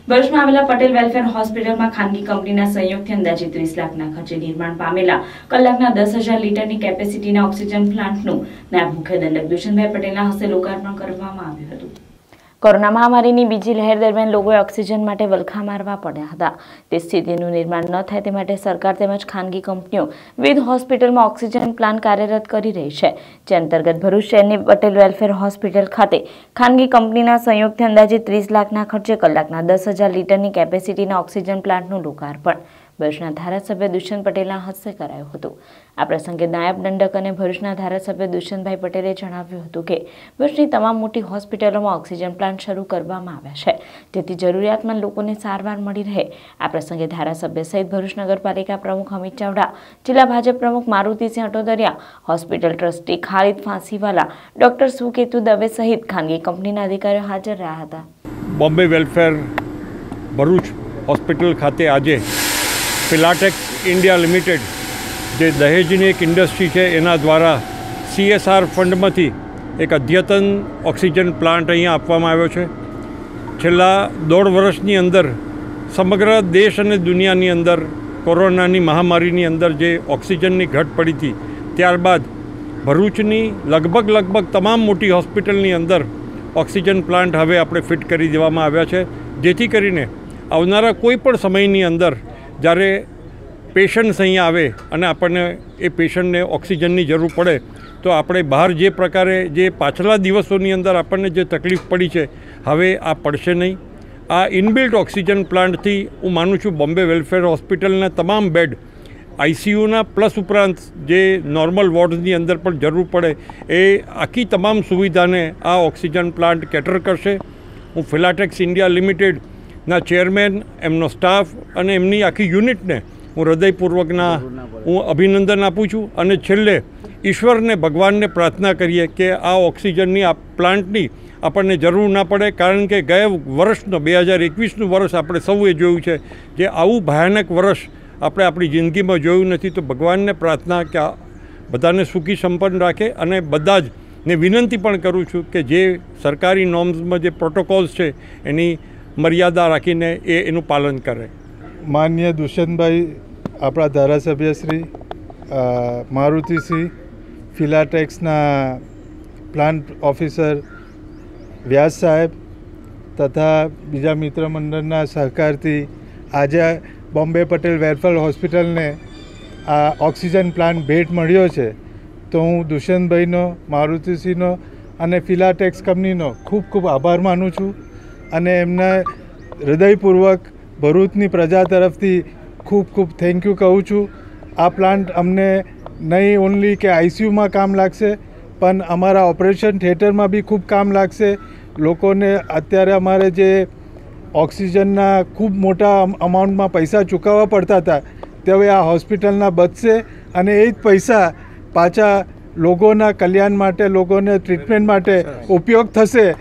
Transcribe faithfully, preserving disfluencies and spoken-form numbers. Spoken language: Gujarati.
ભરૂચમાં આવેલા પટેલ વેલફેર હોસ્પિટલમાં ખાનગી કંપનીના સંયોગથી અંદાજે ત્રીસ લાખના ખર્ચે નિર્માણ પામેલા કલાકના દસ હજાર લીટરની કેપેસિટીના ઓક્સિજન પ્લાન્ટનું નાયબ મુખ્ય દંડક દુષ્યંતભાઈ પટેલના હસ્તે લોકાર્પણ કરવામાં આવ્યું હતું। કોરોના મહામારીની બીજી લહેર દરમિયાન લોકોએ ઓક્સિજન માટે વલખા મારવા પડ્યા હતા। તે સ્થિતિનું નિર્માણ ન થાય તે માટે સરકાર તેમજ ખાનગી કંપનીઓ વિવિધ હોસ્પિટલમાં ઓક્સિજન પ્લાન્ટ કાર્યરત કરી રહી છે, જે અંતર્ગત ભરૂચ શહેરની પટેલ વેલફેર હોસ્પિટલ ખાતે ખાનગી કંપનીના સંયોગથી અંદાજે ત્રીસ લાખના ખર્ચે કલાકના દસ હજાર લીટરની કેપેસિટીના ઓક્સિજન પ્લાન્ટનું લોકાર્પણ ભરૂચના ધારાસભ્ય દુષ્યંત પટેલના હસ્તે કરાયું હતું। આ પ્રસંગે નાયબ દંડક અને ભરૂચના ધારાસભ્ય દુષ્યંતભાઈ પટેલે જણાવ્યું હતું કે ભરૂચની તમામ મોટી હોસ્પિટલોમાં ઓક્સિજન પ્લાન્ટ શરૂ કરવામાં આવ્યા છે, જેથી જરૂરિયાતમંદ લોકોને સારવાર મળી રહે। આ પ્રસંગે ધારાસભ્ય સહિત ભરૂચ નગરપાલિકા પ્રમુખ અમિત ચાવડા, જિલ્લા ભાજપ પ્રમુખ Marutisinh Atodariya, hospital trustee Khalid Fansiwala, doctor Suketu Dave સહિત ખાનગી કંપનીના અધિકારીઓ હાજર રહ્યા હતા। બોમ્બે વેલફેર ભરૂચ હોસ્પિટલ ખાતે આજે ફિલાટેક્સ ઇન્ડિયા લિમિટેડ જે દહેજની એક ઇન્ડસ્ટ્રી છે એના દ્વારા સીએસઆર ફંડમાંથી એક અદ્યતન ઓક્સિજન પ્લાન્ટ અહીંયા આપવામાં આવ્યો છે। છેલ્લા દોઢ વર્ષની અંદર સમગ્ર દેશ અને દુનિયાની અંદર કોરોનાની મહામારીની અંદર જે ઓક્સિજનની ઘટ પડી હતી, ત્યારબાદ ભરૂચની લગભગ લગભગ તમામ મોટી હોસ્પિટલની અંદર ઓક્સિજન પ્લાન્ટ હવે આપણે ફિટ કરી દેવામાં આવ્યા છે, જેથી કરીને આવનારા કોઈ પણ સમયની અંદર જ્યારે પેશન્ટ્સ અહીંયા આવે અને આપણને એ પેશન્ટને ઓક્સિજનની જરૂર પડે તો આપણે બહાર જે પ્રકારે જે પાછલા દિવસોની અંદર આપણને જે તકલીફ પડી છે હવે આ પડશે નહીં। આ ઇનબિલ્ટ ઓક્સિજન પ્લાન્ટથી હું માનું છું બોમ્બે વેલફેર હોસ્પિટલના તમામ બેડ આઈસીયુના પ્લસ ઉપરાંત જે નોર્મલ વોર્ડની અંદર પણ જરૂર પડે એ આખી તમામ સુવિધાને આ ઓક્સિજન પ્લાન્ટ કેટર કરશે। હું ફિલાટેક્સ ઇન્ડિયા લિમિટેડ ના ચેરમેન, એમનો સ્ટાફ અને એમની આખી યુનિટને હું હૃદયપૂર્વકના હું અભિનંદન આપું છું અને છેલ્લે ઈશ્વરને ભગવાનને પ્રાર્થના કરીએ કે આ ઓક્સિજનની આ પ્લાન્ટની આપણને જરૂર ના પડે, કારણ કે ગયા વર્ષનો બે હજાર એકવીસનું વર્ષ આપણે સૌએ જોયું છે, જે આવું ભયાનક વર્ષ આપણે આપણી જિંદગીમાં જોયું નથી। તો ભગવાનને પ્રાર્થના કે આ બધાને સુખી સંપન્ન રાખે અને બધા જ ને વિનંતી પણ કરું છું કે જે સરકારી નોર્મ્સમાં જે પ્રોટોકોલ્સ છે એની મર્યાદા રાખીને એ એનું પાલન કરે। માનનીય દુષ્યંતભાઈ, આપણા ધારાસભ્યશ્રી મારુતિસિંહ, ફિલાટેક્સના પ્લાન્ટ ઓફિસર વ્યાસ સાહેબ તથા બીજા મિત્ર મંડળના સહકારથી આજે બોમ્બે પટેલ વેલફેર હોસ્પિટલને આ ઓક્સિજન પ્લાન્ટ ભેટ મળ્યો છે, તો હું દુષ્યંતભાઈનો, મારુતિસિંહનો અને ફિલાટેક્સ કંપનીનો ખૂબ ખૂબ આભાર માનું છું અને એમને હૃદયપૂર્વક ભરૂચની પ્રજા તરફથી ખૂબ ખૂબ થેન્ક યુ કહું છું। આ પ્લાન્ટ અમને નહીં ઓનલી કે આઈસીયુમાં કામ લાગશે, પણ અમારા ઓપરેશન થિયેટરમાં બી ખૂબ કામ લાગશે। લોકોને અત્યારે અમારે જે ઓક્સિજનના ખૂબ મોટા અમાઉન્ટમાં પૈસા ચૂકવવા પડતા હતા તે હવે આ હોસ્પિટલના બચશે અને એ જ પૈસા પાછા લોકોના કલ્યાણ માટે, લોકોને ટ્રીટમેન્ટ માટે ઉપયોગ થશે।